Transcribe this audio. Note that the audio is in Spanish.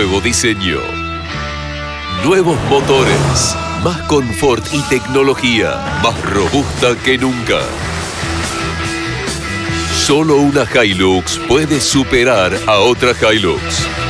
nuevo diseño. Nuevos motores, más confort y tecnología, más robusta que nunca. Solo una Hilux puede superar a otra Hilux.